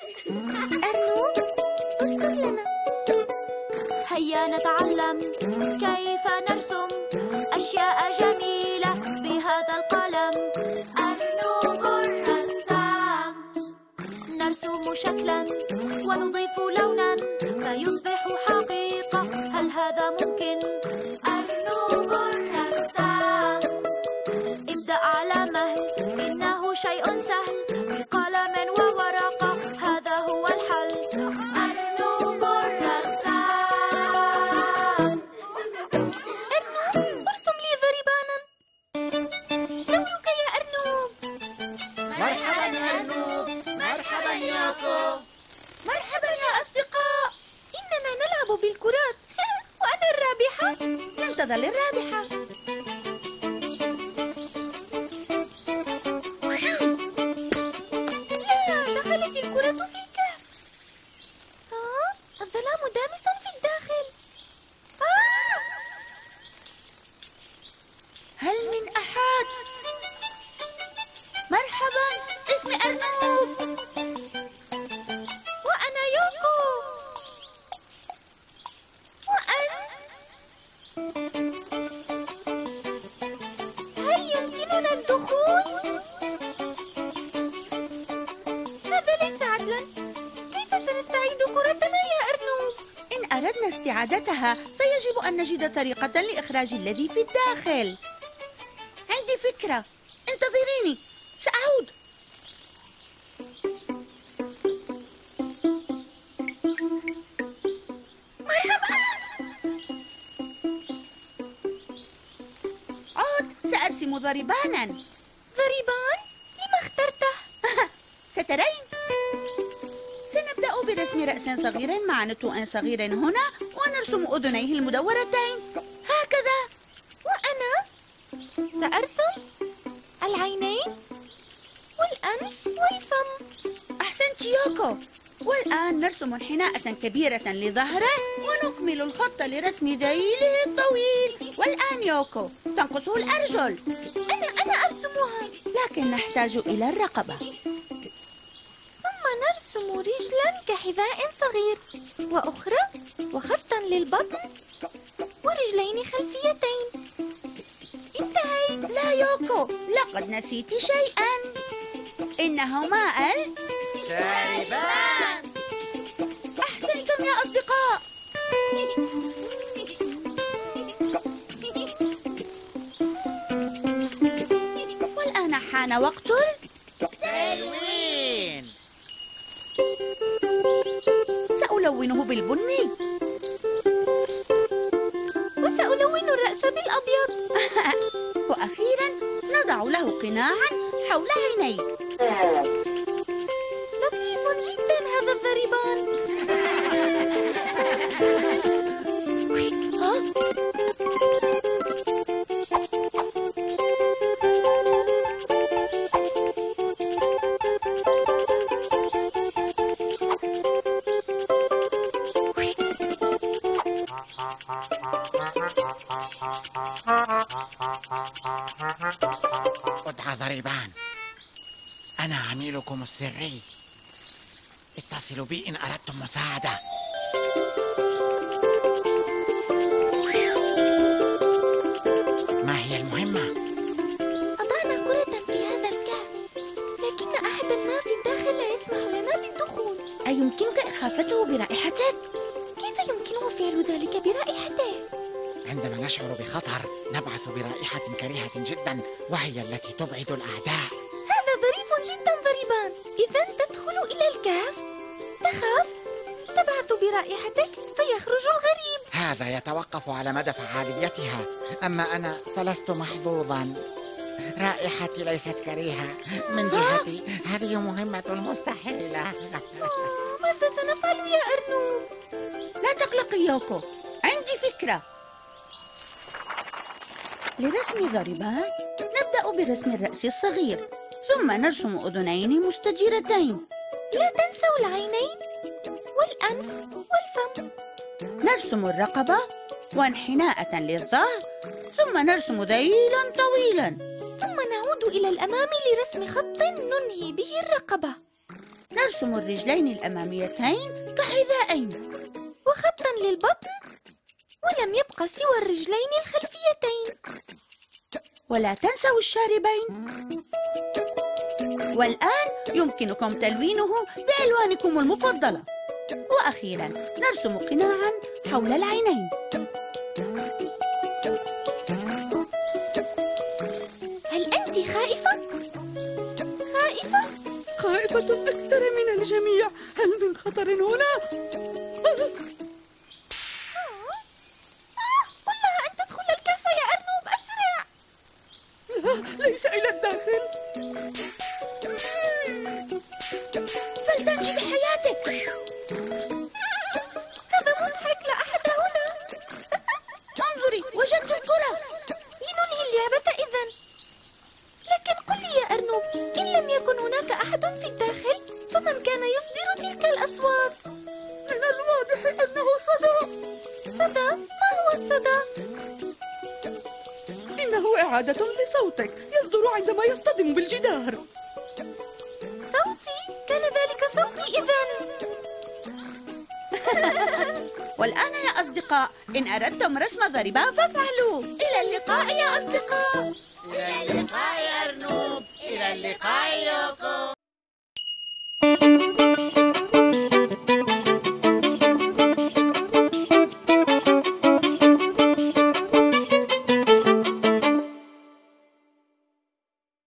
أرنوب، ارسم لنا. هيا نتعلم كيف نرسم أشياء جميلة بهذا القلم. أرنوب الرسام. نرسم شكلا ونضيف لونا فيصبح حقيقة. هل هذا ممكن؟ أرنوب الرسام. ابدأ على مهل، إنه شيء سهل. بقلم وورقة هذا هو الحل. أرنوب الرسام. أرنوب، ارسم لي ضربانا. دورك يا أرنوب. مرحبا أرنوب. مرحبا يوكو. مرحبا يا أصدقاء. إننا نلعب بالكرات وأنا الرابحة. لن تظل الرابحة. دخلت الكرة في الكهف. الظلام دامس في الداخل. هل من أحد؟ مرحبا، اسمي أرنوب. وأنا يوكو. وأنت؟ هل يمكننا الدخول؟ هذا ليس عدلا. كيف سنستعيد كرتنا يا أرنوب؟ إن أردنا استعادتها فيجب أن نجد طريقة لإخراج الذي في الداخل. عندي فكرة، انتظريني، سأعود. مرحبا. عد، سأرسم ضربانا. ضربان؟ لما اخترته؟ سترين. سنبدأ برسم رأس صغير مع نتوء صغير هنا، ونرسم أذنيه المدورتين هكذا. وأنا سأرسم العينين والأنف والفم. أحسنت يوكو. والآن نرسم انحناءة كبيرة لظهره، ونكمل الخط لرسم ذيله الطويل. والآن يوكو، تنقصه الأرجل. أنا أرسمها. لكن نحتاج إلى الرقبة. ثم نرسم رجلا كحذاء صغير، وأخرى وخطا للبطن، ورجلين خلفيتين. انتهيت. لا يوكو، لقد نسيت شيئا. إنهما شاربان. أحسنتم يا أصدقاء. والآن حان وقت تلوين. سألونه بالبني. وسألون الرأس بالأبيض. وأخيرا نضع له قناعا حول عينيه. لطيف جدا هذا الضربان. ادعى ضربان. أنا عميلكم السري. اتصلوا بي إن أردتم مساعدة. ما هي المهمة؟ أضعنا كرة في هذا الكهف، لكن أحدا ما في الداخل لا يسمح لنا بالدخول. أيمكنك إخافته برائحتك؟ كيف يمكنه فعل ذلك برائحته؟ عندما نشعر بخطر نبعث برائحة كريهة جدا، وهي التي تبعد الأعداء. هذا ظريف جدا ضربان. إذا تدخل إلى الكهف، تخاف، تبعث برائحتك فيخرج الغريب. هذا يتوقف على مدى فعاليتها، أما أنا فلست محظوظا. رائحتي ليست كريهة. من جهتي هذه مهمة مستحيلة. ماذا سنفعل يا أرنوب؟ لا تقلقي يوكو، عندي فكرة. لرسم ضربان نبدأ برسم الرأس الصغير، ثم نرسم أذنين مستديرتين. لا تنسوا العينين والأنف والفم. نرسم الرقبة وانحناءة للظهر، ثم نرسم ذيلا طويلا. ثم نعود إلى الأمام لرسم خط ننهي به الرقبة. نرسم الرجلين الأماميتين كحذائين وخطا للبطن، ولم يبقى سوى الرجلين الخلفيتين. ولا تنسوا الشاربين. والآن يمكنكم تلوينه بألوانكم المفضلة. وأخيراً نرسم قناعاً حول العينين. هل أنت خائفة؟ خائفة؟ خائفة أكثر من الجميع. هل من خطر هنا؟ قل لها أن تدخل الكهف يا أرنوب، أسرع. لا، ليس إلى الداخل. فلتنجي بحياتك. هذا مضحك، لا أحد هنا. انظري، وجدت الكرة. لننهي اللعبة إذن. لكن قل لي يا أرنوب، إن لم يكن هناك أحد في الداخل فمن كان يصدر تلك الأصوات؟ من الواضح أنه صدى. صدى؟ ما هو الصدى؟ إنه إعادة لصوتك يصدر عندما يصطدم بالجدار. صوتي؟ كان ذلك صوتي إذن. والآن يا أصدقاء، إن أردتم رسم ضربان فافعلوا. إلى اللقاء يا أصدقاء. إلى اللقاء يا أرنوب. إلى اللقاء يوكو.